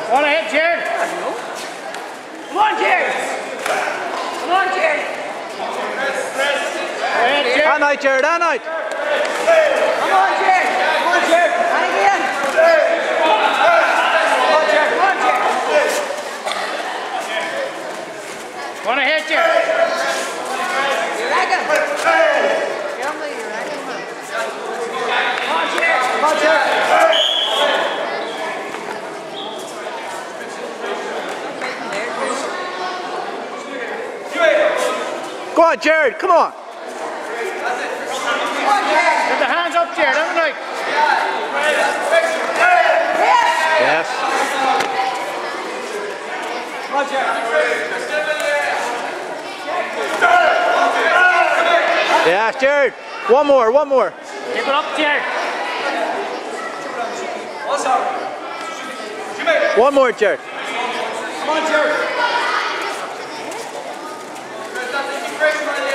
One ahead, Jared. Come on, Jared. Come on, Jared. On night, Jared, on night. Come on, Jared. Come on, Jared. And again. Come on, Jared. Come on, Jared. One ahead, Jared. You reckon? Tell me you reckon, man. Come on, Jared. Come on, Jared. Go on, Jared, come on. Come on, Jared. Get the hands up, Jared, have a night. Yes. Come on, Jared. Yeah, Jared. One more, one more. Keep it up, Jared. One more, Jared. Come on, Jared.